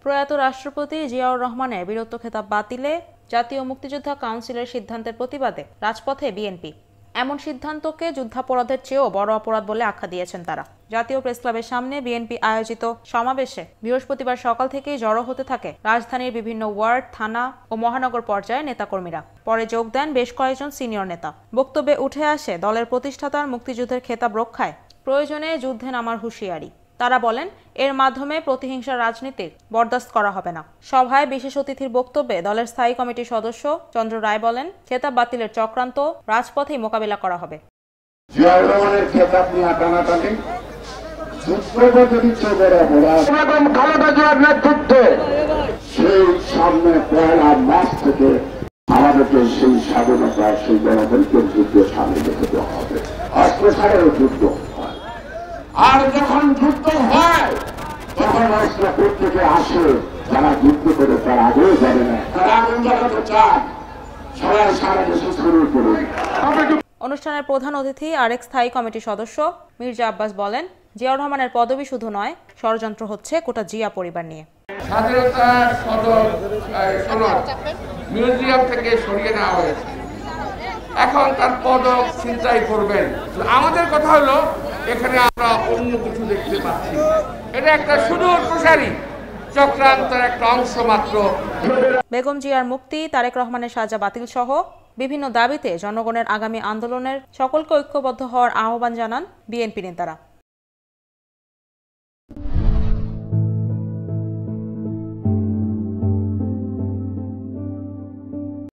প্রয়াত রাষ্ট্রপতি জিয়াউর রহমানের বীরত্ব খেতাব বাতিলে জাতীয় মুক্তিযোদ্ধা কাউন্সিলের সিদ্ধান্তের প্রতিবাদে রাজপথে বিএনপি। এমন সিদ্ধান্তকে যুদ্ধাপরাধের চেয়েও বড় অপরাধ বলে আখ্যা দিয়েছেন তারা। জাতীয় প্রেসক্লাবের সামনে বিএনপি আয়োজিত সমাবেশে বৃহস্পতিবার সকাল থেকেই জড়ো হতে থাকে রাজধানীর বিভিন্ন ওয়ার্ড, থানা ও মহানগর পর্যায়ে নেতাকর্মীরা। পরে যোগ দেন বেশ কয়েকজন সিনিয়র নেতা। বক্তব্যে উঠে আসে দলের প্রতিষ্ঠাতার মুক্তিযুদ্ধের খেতাব রক্ষায় প্রয়োজনে যুদ্ধে নামার হুঁশিয়ারি। তারা বলেন, এর মাধ্যমে প্রতিহিংসার রাজনীতির বরদাস্ত করা হবে না। সভায় বিশেষ অতিথির বক্তব্যে দলের স্থায়ী কমিটির সদস্য চন্দ্র রায় বলেন, খেতাব বাতিলের চক্রান্ত রাজপথেই মোকাবিলা করা হবে। আমাদেরকে সেই স্বাধীনতা, সেই গণতন্ত্রের যুদ্ধে সামিল হতে হবে। অস্ত্র ছাড়াও যুদ্ধ হয়, আর যখন যুদ্ধ হয় তখন অস্ত্র থেকে আসে। যারা যুদ্ধ করে তারা আগেও জানে না, তারা আগুন জ্বালাতে চায়। সবাই সারা দেশে শুরু করুন। অনুষ্ঠানের প্রধান অতিথি আরেক স্থায়ী কমিটির সদস্য মির্জা আব্বাস বলেন, জিয়াউর রহমানের পদবি শুধু নয়, ষড়যন্ত্র হচ্ছে গোটা জিয়া পরিবার নিয়ে। স্বাধীনতা সনদ মিউজিয়াম থেকে সরিয়ে নেওয়া হয়েছে, এখন তার পদক চিন্তাই করবেন। আমাদের কথা হলো, এখানে আমরা অন্য কিছু দেখতে পাচ্ছি। এটা একটা সুদূর প্রসারী চক্রান্তের একটা অংশ মাত্র। বেগম জিয়ার মুক্তি, তারেক রহমানের সাজা বাতিল সহ বিভিন্ন দাবিতে জনগণের আগামী আন্দোলনের সকলকে ঐক্যবদ্ধ হওয়ার আহ্বান জানান বিএনপি নেতারা।